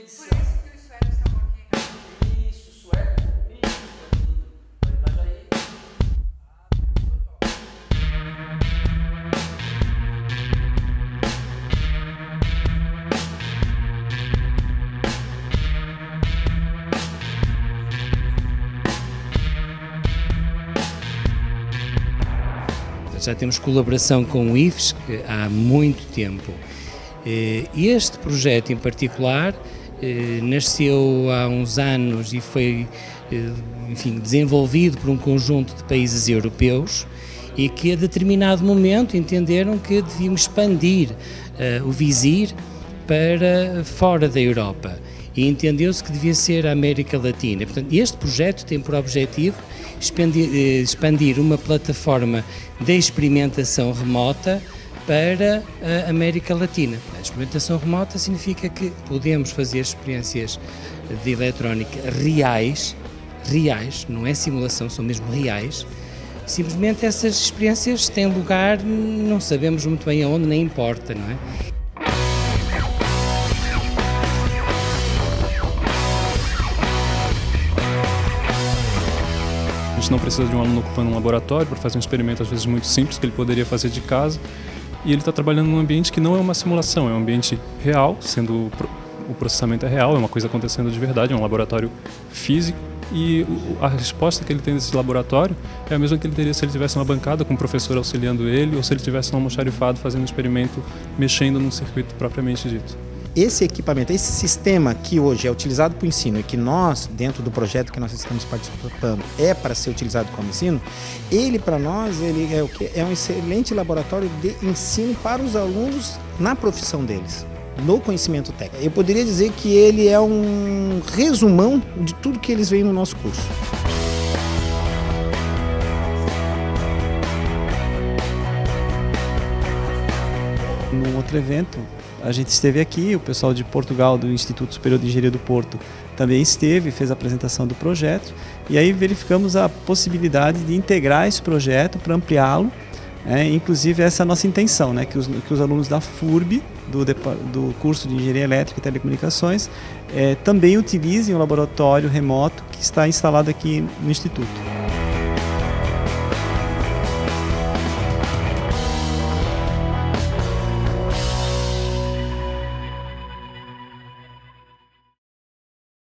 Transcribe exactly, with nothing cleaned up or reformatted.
medição. Por isso que os suecos são um pouquinho... Isso, sueco. Isso, é lindo. Mas aí... Já temos colaboração com o I F S há muito tempo. Este projeto em particular nasceu há uns anos e foi, enfim, desenvolvido por um conjunto de países europeus e que a determinado momento entenderam que devíamos expandir o VISIR para fora da Europa e entendeu-se que devia ser a América Latina. Portanto, este projeto tem por objetivo expandir, expandir uma plataforma de experimentação remota para a América Latina. A experimentação remota significa que podemos fazer experiências de eletrónica reais, reais, não é simulação, são mesmo reais. Simplesmente essas experiências têm lugar, não sabemos muito bem aonde, nem importa, não é? A gente não precisa de um aluno ocupando um laboratório para fazer um experimento, às vezes, muito simples, que ele poderia fazer de casa. E ele está trabalhando num ambiente que não é uma simulação, é um ambiente real, sendo o processamento é real, é uma coisa acontecendo de verdade, é um laboratório físico. E a resposta que ele tem nesse laboratório é a mesma que ele teria se ele tivesse uma bancada com um professor auxiliando ele ou se ele tivesse um almoxarifado fazendo um experimento, mexendo num circuito propriamente dito. Esse equipamento, esse sistema que hoje é utilizado para o ensino e que nós, dentro do projeto que nós estamos participando, é para ser utilizado como ensino, ele para nós ele é, o que? É um excelente laboratório de ensino para os alunos na profissão deles, no conhecimento técnico. Eu poderia dizer que ele é um resumão de tudo que eles veem no nosso curso. Num outro evento, a gente esteve aqui, o pessoal de Portugal, do Instituto Superior de Engenharia do Porto, também esteve, fez a apresentação do projeto, e aí verificamos a possibilidade de integrar esse projeto para ampliá-lo, é, inclusive essa é a nossa intenção, né, que, os, que os alunos da F U R B, do, do curso de Engenharia Elétrica e Telecomunicações, é, também utilizem o laboratório remoto que está instalado aqui no Instituto.